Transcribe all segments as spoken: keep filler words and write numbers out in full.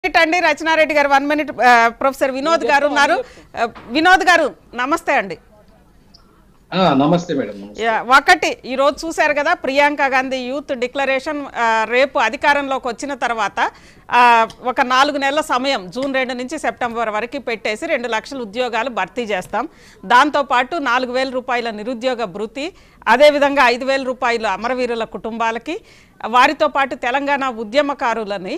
అండి రచనారెడ్డి గారు one minute professor Vinod గారు ఉన్నారు. వినోద్ గారు నమస్తే అండి. నమస్తే మేడం. ఒకటి ఈ రోజు చూశారు కదా, ప్రియాంక గాంధీ యూత్ డిక్లరేషన్ రేపు అధికారంలోకి వచ్చిన తర్వాత ఒక నాలుగు నెలల సమయం జూన్ రెండు నుంచి సెప్టెంబర్ వరకు పెట్టేసి రెండు లక్షల ఉద్యోగాలు భర్తీ చేస్తాం. దాంతోపాటు నాలుగు వేల రూపాయల నిరుద్యోగ భృతి, అదేవిధంగా ఐదు వేల రూపాయలు అమరవీరుల కుటుంబాలకి, వారితో పాటు తెలంగాణ ఉద్యమకారులని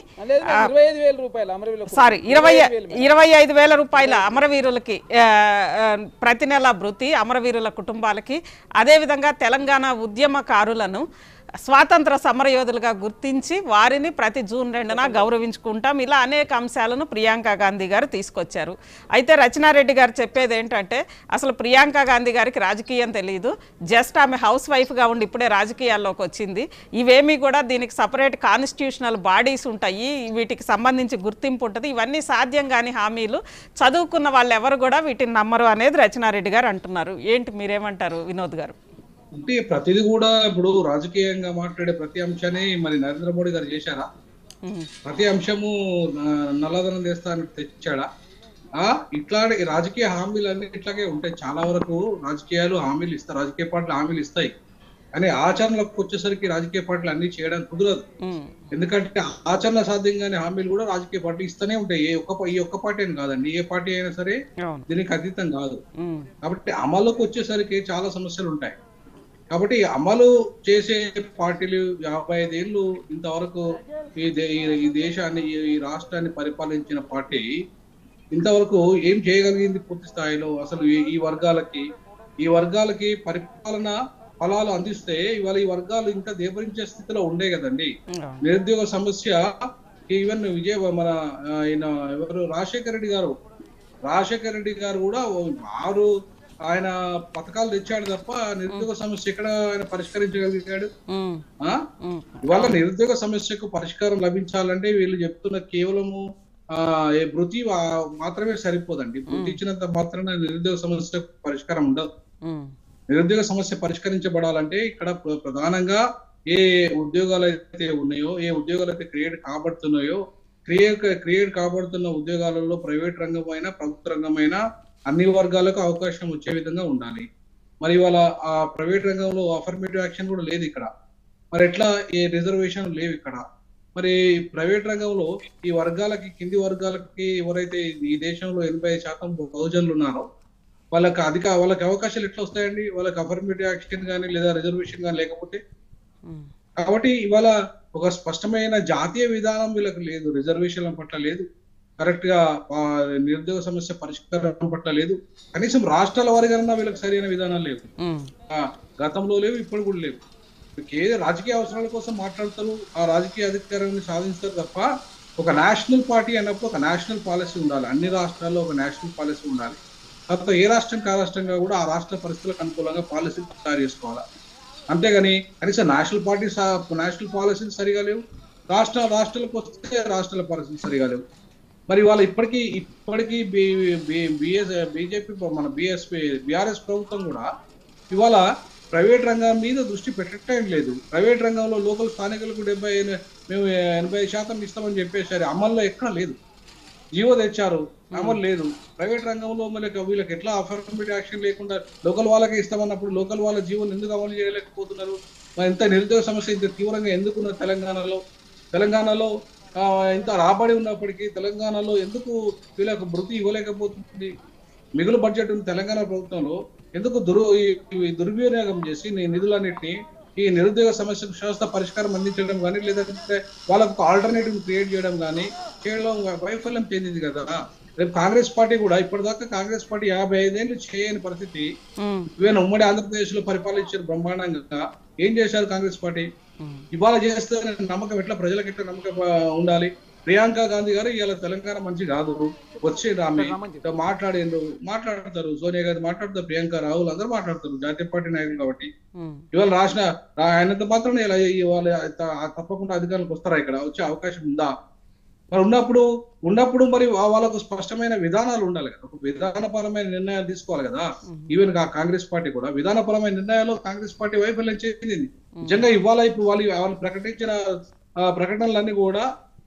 సారీ ఇరవై ఇరవై ఐదు వేల రూపాయల అమరవీరులకి ప్రతి నెల భృతి అమరవీరుల కుటుంబాలకి, అదేవిధంగా తెలంగాణ ఉద్యమకారులను స్వాతంత్ర సమరయోధులుగా గుర్తించి వారిని ప్రతి జూన్ రెండున గౌరవించుకుంటాం. ఇలా అనేక అంశాలను ప్రియాంక గాంధీ గారు తీసుకొచ్చారు. అయితే రచనారెడ్డి గారు చెప్పేది ఏంటంటే, అసలు ప్రియాంక గాంధీ గారికి రాజకీయం తెలియదు, జస్ట్ ఆమె హౌస్ వైఫ్గా ఉండి ఇప్పుడే రాజకీయాల్లోకి వచ్చింది. ఇవేమీ కూడా దీనికి సపరేట్ కాన్స్టిట్యూషనల్ బాడీస్ ఉంటాయి, వీటికి సంబంధించి గుర్తింపు ఉంటుంది, ఇవన్నీ సాధ్యం కాని హామీలు, చదువుకున్న వాళ్ళు ఎవరు కూడా వీటిని నమ్మరు అనేది రచనారెడ్డి గారు అంటున్నారు. ఏంటి మీరేమంటారు వినోద్ గారు? అంటే ప్రతిది కూడా ఇప్పుడు రాజకీయంగా మాట్లాడే ప్రతి అంశాన్ని మరి నరేంద్ర మోడీ గారు చేశారా? ప్రతి అంశము నల్లధనం చేస్తానికి తెచ్చాడా? ఆ ఇట్లాంటి రాజకీయ హామీలన్నీ ఇట్లాగే ఉంటాయి. చాలా వరకు రాజకీయాలు హామీలు ఇస్తారు, రాజకీయ పార్టీలు హామీలు ఇస్తాయి, కానీ ఆచరణలోకి వచ్చేసరికి రాజకీయ పార్టీలు అన్ని చేయడానికి కుదరదు. ఎందుకంటే ఆచరణ సాధ్యంగానే హామీలు కూడా రాజకీయ పార్టీలు ఇస్తూనే ఉంటాయి. ఏ ఒక్క ఈ ఒక్క పార్టీ అని కాదండి, ఏ పార్టీ అయినా సరే దీనికి అతీతం కాదు. కాబట్టి అమలుకి వచ్చేసరికి చాలా సమస్యలు ఉంటాయి. కాబట్టి అమలు చేసే పార్టీలు యాభై ఐదేళ్ళు ఇంతవరకు ఈ ఈ దేశాన్ని ఈ రాష్ట్రాన్ని పరిపాలించిన పార్టీ ఇంతవరకు ఏం చేయగలిగింది పూర్తి స్థాయిలో? అసలు ఈ వర్గాలకి ఈ వర్గాలకి పరిపాలన ఫలాలు అందిస్తే ఇవాళ ఈ వర్గాలు ఇంకా దేవరించే స్థితిలో ఉండే కదండి. నిరుద్యోగ సమస్య ఈవెన్ విజయ మన ఆయన ఎవరు రాజశేఖర రెడ్డి గారు రాజశేఖర రెడ్డి గారు కూడా ఆరు ఆయన పథకాలు తెచ్చాడు తప్ప నిరుద్యోగ సమస్య ఎక్కడ ఆయన పరిష్కరించగలిగాడు? ఇవాళ నిరుద్యోగ సమస్యకు పరిష్కారం లభించాలంటే వీళ్ళు చెప్తున్న కేవలము ఆ భృతి మాత్రమే సరిపోదండి. భృతి ఇచ్చినంత మాత్రాన నిరుద్యోగ సమస్యకు పరిష్కారం ఉండదు. నిరుద్యోగ సమస్య పరిష్కరించబడాలంటే ఇక్కడ ప్రధానంగా ఏ ఉద్యోగాలు అయితే ఉన్నాయో, ఏ ఉద్యోగాలు అయితే క్రియేట్ కాబడుతున్నాయో, క్రియేట్ క్రియేట్ కాబడుతున్న ఉద్యోగాలలో ప్రైవేట్ రంగమైనా ప్రభుత్వ రంగమైనా అన్ని వర్గాలకు అవకాశం వచ్చే విధంగా ఉండాలి. మరి ఇవాళ ఆ ప్రైవేట్ రంగంలో అఫర్మేటివ్ యాక్షన్ కూడా లేదు ఇక్కడ. మరి ఎట్లా ఏ రిజర్వేషన్ లేవు ఇక్కడ. మరి ప్రైవేట్ రంగంలో ఈ వర్గాలకి, కింది వర్గాలకి ఎవరైతే ఈ దేశంలో ఎనభై శాతం బహుజనులు ఉన్నారో వాళ్ళకి అధిక వాళ్ళకి అవకాశాలు ఎట్లా వస్తాయండి? వాళ్ళకి అఫర్మేటివ్ యాక్షన్ కానీ లేదా రిజర్వేషన్ కానీ లేకపోతే. కాబట్టి ఇవాళ ఒక స్పష్టమైన జాతీయ విధానం వీళ్ళకి లేదు, రిజర్వేషన్ల పట్ల లేదు, కరెక్ట్ గా నిరుద్యోగ సమస్య పరిష్కారం పట్ల లేదు, కనీసం రాష్ట్రాల వారిగా వీళ్ళకి సరైన విధానాలు లేవు. గతంలో లేవు, ఇప్పుడు కూడా లేవు. ఏదో రాజకీయ అవసరాల కోసం మాట్లాడతారు, ఆ రాజకీయ అధికారాన్ని సాధిస్తారు తప్ప ఒక నేషనల్ పార్టీ అన్నప్పుడు ఒక నేషనల్ పాలసీ ఉండాలి. అన్ని రాష్ట్రాల్లో ఒక నేషనల్ పాలసీ ఉండాలి. తర్వాత ఏ రాష్ట్రం కా రాష్ట్రంగా కూడా ఆ రాష్ట్ర పరిస్థితులకు అనుకూలంగా పాలసీలు తయారు చేసుకోవాలి. అంతేగాని కనీసం నేషనల్ పార్టీ నేషనల్ పాలసీలు సరిగా లేవు, రాష్ట్ర రాష్ట్రాలకు వస్తే రాష్ట్రాల పాలసీలు సరిగా లేవు. మరి వాళ్ళ ఇప్పటికీ ఇప్పటికీ బిఎస్ బీజేపీ మన బిఎస్పీ బీఆర్ఎస్ ప్రభుత్వం కూడా ఇవాళ ప్రైవేట్ రంగం మీద దృష్టి పెట్టడం లేదు. ప్రైవేట్ రంగంలో లోకల్ స్థానికులకు డెబ్బై మేము ఎనభై శాతం ఇస్తామని చెప్పేసారు, అమల్లో ఎక్కడ లేదు. జీవో తెచ్చారు, అమలు లేదు. ప్రైవేట్ రంగంలో మళ్ళీ వీళ్ళకి ఎట్లా అఫర్మేటివ్ యాక్షన్ లేకుండా లోకల్ వాళ్ళకే ఇస్తామన్నప్పుడు లోకల్ వాళ్ళ జీవోలు ఎందుకు అమలు చేయలేకపోతున్నారు? మరి ఇంత నిరుద్యోగ సమస్య ఇంత తీవ్రంగా ఎందుకున్నది తెలంగాణలో? తెలంగాణలో ఇంత రాబడి ఉన్నప్పటికీ తెలంగాణలో ఎందుకు వీళ్ళకు భృతి ఇవ్వలేకపోతుంది? మిగులు బడ్జెట్ ఉంది తెలంగాణ ప్రభుత్వంలో, ఎందుకు దురు దుర్వినియోగం చేసి నిధులన్నింటినీ ఈ నిరుద్యోగ సమస్యకు శాశ్వత పరిష్కారం అందించడం కానీ లేదంటే వాళ్ళకు ఆల్టర్నేటివ్ క్రియేట్ చేయడం కానీ చేయడం వైఫల్యం చెందింది కదా. రేపు కాంగ్రెస్ పార్టీ కూడా ఇప్పటిదాకా కాంగ్రెస్ పార్టీ యాభై ఐదేళ్ళు చేయని పరిస్థితి, ఈవెన్ ఉమ్మడి ఆంధ్రప్రదేశ్ లో పరిపాలించారు బ్రహ్మాండంగా. ఏం చేశారు కాంగ్రెస్ పార్టీ? ఇవాళ చేస్తే నమ్మకం ఎట్లా, ప్రజలకు ఎట్లా నమ్మకం ఉండాలి? ప్రియాంక గాంధీ గారు ఇవాళ తెలంగాణ మంచి కాదు, వచ్చి ఆమె మాట్లాడేందు మాట్లాడతారు, సోనియా గాంధీ మాట్లాడతారు, ప్రియాంక రాహుల్ అందరూ మాట్లాడతారు, జాతీయ పార్టీ నాయకులు కాబట్టి. ఇవాళ రాసిన ఆయనంత మాత్రం ఇలా ఇవాళ తప్పకుండా అధికారులకు వస్తారా? ఇక్కడ వచ్చే అవకాశం ఉందా? మరి ఉన్నప్పుడు ఉన్నప్పుడు మరి వాళ్ళకు స్పష్టమైన విధానాలు ఉండాలి కదా, ఒక విధానపరమైన నిర్ణయాలు తీసుకోవాలి కదా. ఈవెన్ కాంగ్రెస్ పార్టీ కూడా విధానపరమైన నిర్ణయాలు కాంగ్రెస్ పార్టీ వైఫల్యం చెందింది. నిజంగా ఇవాళ ఇప్పుడు వాళ్ళు వాళ్ళు ప్రకటించిన ప్రకటనలన్నీ కూడా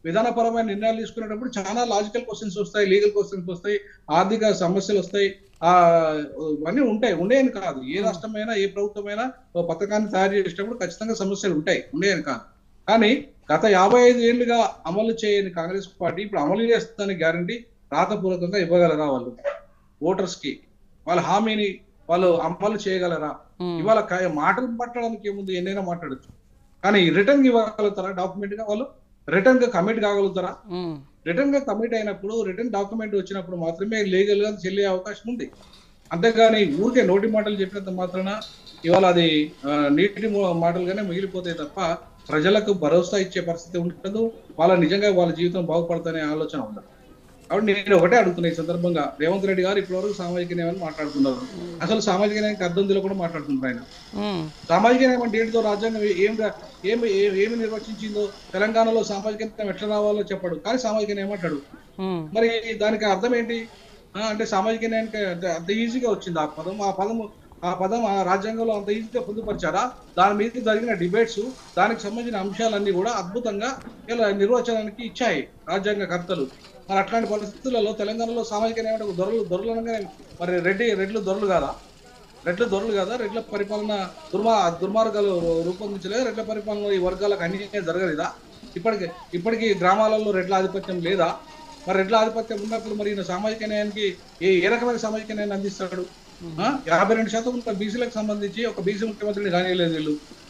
విధానపరమైన నిర్ణయాలు తీసుకునేటప్పుడు చాలా లాజికల్ క్వశ్చన్స్ వస్తాయి, లీగల్ క్వశ్చన్స్ వస్తాయి, ఆర్థిక సమస్యలు వస్తాయి, ఆ ఇవన్నీ ఉంటాయి. ఉండేయని కాదు, ఏ రాష్ట్రమైనా ఏ ప్రభుత్వమైనా ఒక పథకాన్ని తయారు చేసేటప్పుడు ఖచ్చితంగా సమస్యలు ఉంటాయి, ఉండేయని కాదు. కానీ గత యాభై ఐదు ఏళ్లుగా అమలు చేయని కాంగ్రెస్ పార్టీ ఇప్పుడు అమలు చేస్తుందని గ్యారంటీ రాతపూర్వకంగా ఇవ్వగలరా? వాళ్ళు ఓటర్స్ కి వాళ్ళ హామీని వాళ్ళు అమలు చేయగలరా? ఇవాళ మాటలు మాట్లాడడానికి ఏముంది, ఎన్నైనా మాట్లాడచ్చు. కానీ రిటర్న్ ఇవ్వగలుగుతారా? డాక్యుమెంట్ గా వాళ్ళు రిటర్న్ గా కమిట్ కాగలుగుతారా? రిటర్న్ గా కమిట్ అయినప్పుడు రిటర్న్ డాక్యుమెంట్ వచ్చినప్పుడు మాత్రమే లీగల్ గా చెల్లే అవకాశం ఉంది. అంతేగాని ఊరికే నోటి మాటలు చెప్పినంత మాత్రాన ఇవాళ అది నీటి మాటలుగానే మిగిలిపోతాయి తప్ప ప్రజలకు భరోసా ఇచ్చే పరిస్థితి ఉండదు, వాళ్ళ నిజంగా వాళ్ళ జీవితం బాగుపడతానే ఆలోచన ఉండదు. కాబట్టి నేను ఒకటే అడుగుతున్నా ఈ సందర్భంగా, రేవంత్ రెడ్డి గారు ఇప్పటివరకు సామాజిక న్యాయం మాట్లాడుతున్నారు, అసలు సామాజిక న్యాయానికి అర్థం తెలియకుండా మాట్లాడుతున్నారు. ఆయన సామాజిక న్యాయం అంటే ఏంటిదో, రాజ్యాంగం ఏం ఏమి ఏమి నిర్వచించిందో, తెలంగాణలో సామాజిక న్యాయం ఎట్లా రావాలో చెప్పడు, కానీ సామాజిక న్యాయం అంటాడు. మరి దానికి అర్థం ఏంటి అంటే సామాజిక న్యాయానికి అంత ఈజీగా వచ్చింది ఆ పదం, ఆ పదం ఆ పదం ఆ రాజ్యాంగంలో అంత ఈజీగా పొందుపరిచారా? దాని మీద జరిగిన డిబేట్స్, దానికి సంబంధించిన అంశాలన్నీ కూడా అద్భుతంగా ఇలా నిర్వచనానికి ఇచ్చాయి రాజ్యాంగ కర్తలు. మరి అట్లాంటి పరిస్థితులలో తెలంగాణలో సామాజిక న్యాయం దొరలు దొరలనగానే మరి రెడ్డి రెడ్లు దొరలు కాదా? రెడ్లు దొరలు కాదా? రెడ్ల పరిపాలన దుర్మా దుర్మార్గాలు రూపొందించలేదు, రెడ్ల పరిపాలన ఈ వర్గాలకు అన్యాయం జరగలేదా? ఇప్పటికి ఇప్పటికీ గ్రామాలలో రెడ్ల ఆధిపత్యం లేదా? మరి రెడ్ల ఆధిపత్యం ఉన్నప్పుడు మరి సామాజిక న్యాయానికి ఏ ఏ రకమైన సామాజిక న్యాయాన్ని అందిస్తాడు? యాభై రెండు శాతం ఉన్న బీసీలకు సంబంధించి ఒక బీసీ ముఖ్యమంత్రిని కానియలేదు వీళ్ళు,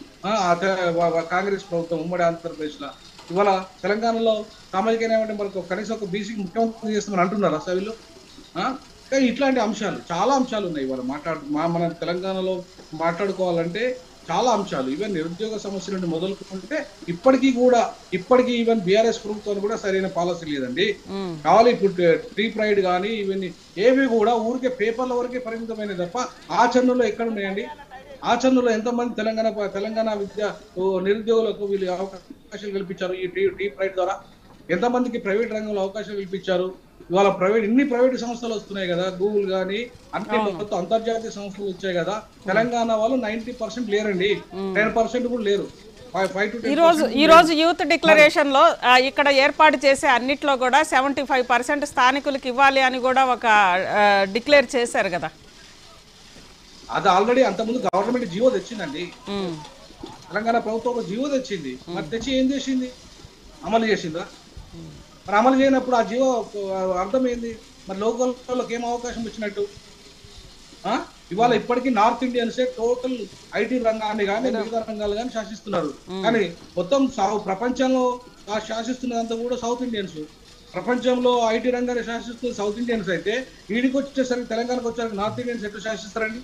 కాంగ్రెస్ ప్రభుత్వం ఉమ్మడి ఆంధ్రప్రదేశ్ లో. ఇవాళ తెలంగాణలో సామాజిక న్యాయం అంటే మనకు కనీసం ఒక బీసీకి ముఖ్యమంత్రి చేస్తామని అంటున్నారు అసలు వీళ్ళు. కానీ ఇట్లాంటి అంశాలు చాలా అంశాలు ఉన్నాయి ఇవాళ మాట్లాడు మన తెలంగాణలో మాట్లాడుకోవాలంటే చాలా అంశాలు. ఈవెన్ నిరుద్యోగ సమస్య నుండి మొదలుకుంటే ఇప్పటికీ కూడా ఇప్పటికీ ఈవెన్ బీఆర్ఎస్ ప్రభుత్వానికి కూడా సరైన పాలసీ లేదండి. కావాలి ఇప్పుడు ట్రీ ప్రైడ్ కానీ ఇవన్నీ ఏవి కూడా ఊరికే పేపర్ల వరకే పరిమితమైనవి తప్ప ఆచరణలో ఎక్కడ ఉన్నాయండి? ఆచరణలో ఎంతమంది తెలంగాణ తెలంగాణ విద్య నిరుద్యోగులకు వీళ్ళు అవకాశాలు కల్పించారు ఈ ట్రీ ట్రీ ప్రైడ్ ద్వారా? ఎంతమందికి ప్రైవేట్ రంగంలో అవకాశాలు కల్పించారు? ఇవాళ ప్రైవేట్ ఇన్ని ప్రైవేట్ సంస్థలు వస్తున్నాయి కదా, గూగుల్ కానీ అన్ని మొత్తం అంతర్జాతీయ సంస్థలు వచ్చాయి కదా. తెలంగాణ వాళ్ళు నైన్టీ పర్సెంట్ లేరండి, టెన్ పర్సెంట్ కూడా లేరు. ఈ రోజు ఈ రోజు యూత్ డిక్లరేషన్ లో ఇక్కడ ఏర్పాటు చేసే అన్నిట్లో కూడా సెవెంటీ ఫైవ్ పర్సెంట్ స్థానికులకు ఇవ్వాలి అని కూడా ఒక డిక్లేర్ చేశారు కదా. అది ఆల్రెడీ అంతకుముందు గవర్నమెంట్ జీవో తెచ్చిందండి, తెలంగాణ ప్రభుత్వం ఒక జీవో తెచ్చింది. మరి తెచ్చి ఏం చేసింది? అమలు చేసిందా? మరి అమలు చేయనప్పుడు ఆ జీవో అర్థం ఏంది? మరి లోకల్ వాళ్ళకి ఏం అవకాశం వచ్చినట్టు? ఇవాళ ఇప్పటికీ నార్త్ ఇండియన్సే టోటల్ ఐటీ రంగాన్ని కానీ మిగతా రంగాలు కానీ శాసిస్తున్నారు. కానీ మొత్తం ప్రపంచంలో శాసిస్తున్నదంతా కూడా సౌత్ ఇండియన్స్. ప్రపంచంలో ఐటీ రంగాన్ని శాసిస్తున్న సౌత్ ఇండియన్స్ అయితే వీడికి వచ్చేసరికి తెలంగాణకు వచ్చేసరికి నార్త్ ఇండియన్స్ ఎట్లా శాసిస్తారండి?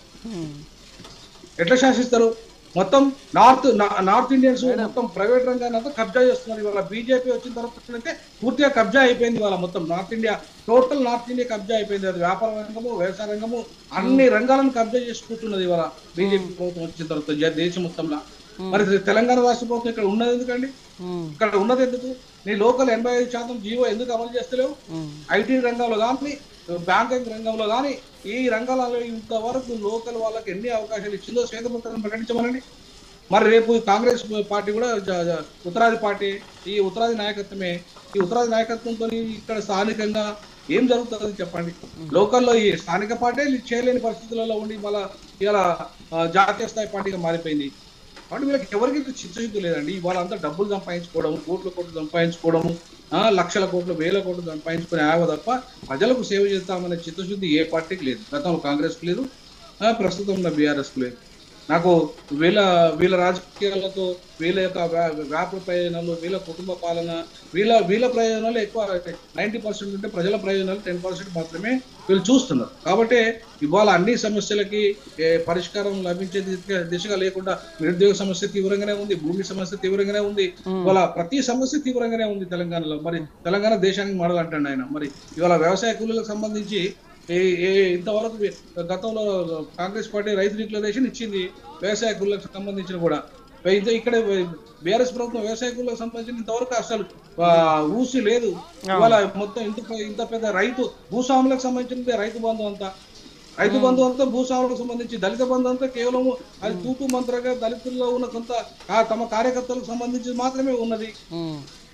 ఎట్లా శాసిస్తారు? మొత్తం నార్త్ నార్త్ ఇండియన్స్ మొత్తం ప్రైవేట్ రంగాన్ని అంతా కబ్జా చేస్తున్నారు. ఇవాళ బీజేపీ వచ్చిన తర్వాత అయితే పూర్తిగా కబ్జా అయిపోయింది. ఇవాళ మొత్తం north India total north India కబ్జా అయిపోయింది. అది వ్యాపార రంగము, వ్యవసాయ రంగము, అన్ని రంగాలను కబ్జా చేసుకుంటున్నది ఇవాళ బీజేపీ ప్రభుత్వం వచ్చిన తర్వాత దేశం మొత్తంలో. మరి తెలంగాణ రాష్ట్ర ప్రభుత్వం ఇక్కడ ఉన్నది ఎందుకండి? ఇక్కడ ఉన్నది ఎందుకు? నీ లోకల్ ఎనభై ఐదు శాతం జీవో ఎందుకు అమలు చేస్తలేవు? ఐటీ రంగంలో కానీ బ్యాంకింగ్ రంగంలో కానీ ఈ రంగాలలో ఇంతవరకు లోకల్ వాళ్ళకి ఎన్ని అవకాశాలు ఇచ్చిందో శ్వేతపత్రం ప్రకటించమనండి. మరి రేపు కాంగ్రెస్ పార్టీ కూడా ఉత్తరాది పార్టీ, ఈ ఉత్తరాది నాయకత్వమే. ఈ ఉత్తరాది నాయకత్వంతో ఇక్కడ స్థానికంగా ఏం జరుగుతుంది చెప్పండి? లోకల్లో ఈ స్థానిక పార్టీ చేయలేని పరిస్థితులలో ఉండి మళ్ళా ఇలా జాతీయ స్థాయి పార్టీగా మారిపోయింది. కాబట్టి వీళ్ళకి ఎవరికి చిత్తశుద్ధి లేదండి. వాళ్ళంతా డబ్బులు సంపాదించుకోవడం, కోట్ల కోట్లు సంపాదించుకోవడము, లక్షల కోట్లు వేల కోట్లు సంపాదించుకునే ఆవ తప్ప ప్రజలకు సేవ చేస్తామనే చిత్తశుద్ధి ఏ పార్టీకి లేదు. గతంలో కాంగ్రెస్కి లేదు, ప్రస్తుతం ఉన్న బీఆర్ఎస్కి లేదు. నాకు వీళ్ళ వీళ్ళ రాజకీయాలతో వీళ్ళ యొక్క వ్యాపార ప్రయోజనాలు, వీళ్ళ కుటుంబ పాలన, వీళ్ళ వీళ్ళ ప్రయోజనాలు ఎక్కువ నైంటీ పర్సెంట్ ఉంటే ప్రజల ప్రయోజనాలు టెన్ పర్సెంట్ మాత్రమే వీళ్ళు చూస్తున్నారు. కాబట్టి ఇవాళ అన్ని సమస్యలకి పరిష్కారం లభించే దిశగా లేకుండా నిరుద్యోగ సమస్య తీవ్రంగానే ఉంది, భూమి సమస్య తీవ్రంగానే ఉంది, ఇవాళ ప్రతి సమస్య తీవ్రంగానే ఉంది తెలంగాణలో. మరి తెలంగాణ దేశానికి మోడల్ అంటాడు ఆయన. మరి ఇవాళ వ్యవసాయ కూలీలకు సంబంధించి ఇంతవరకు గతంలో కాంగ్రెస్ పార్టీ రైతు డిక్లరేషన్ ఇచ్చింది వ్యవసాయ కూలీలకు సంబంధించిన కూడా. ఇక్కడ బీఆర్ఎస్ ప్రభుత్వం వ్యవసాయ కూలీలకు సంబంధించిన ఇంతవరకు అసలు ఊసి లేదు. ఇవాళ మొత్తం ఇంత ఇంత పెద్ద రైతు భూస్వాములకు సంబంధించిన రైతు బంధు అంతా రైతు బంధు అంతా భూస్వాములకు సంబంధించి, దళిత బంధు అంతా కేవలం అది తూతు మంత్రగా దళితుల్లో ఉన్న కొంత తమ కార్యకర్తలకు సంబంధించి మాత్రమే ఉన్నది.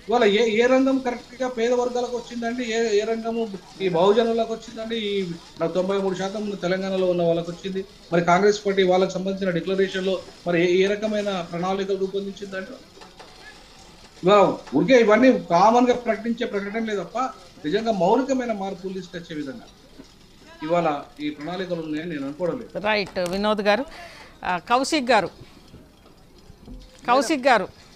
ఇవాళ ఏ ఏ రంగం కరెక్ట్ గా పేద వర్గాలకు వచ్చిందండి, ఏ ఏ రంగము ఈ బహుజనులకు వచ్చిందండి, ఈ తొంభై మూడు శాతం తెలంగాణలో ఉన్న వాళ్ళకి వచ్చింది. మరి కాంగ్రెస్ పార్టీ వాళ్ళకి సంబంధించిన డిక్లరేషన్ లో మరి ఏ ఏ రకమైన ప్రణాళికలు రూపొందించిందండి? ఊరికే ఇవన్నీ కామన్ గా ప్రకటించే ప్రకటనలే తప్ప నిజంగా మౌలికమైన మార్పులు తీసుకొచ్చే విధంగా ఇవాళ ఈ ప్రణాళికలు ఉన్నాయని నేను అనుకోవడం లేదు. రైట్ వినోద్ గారు. కౌశిక్ గారు కౌశిక్ గారు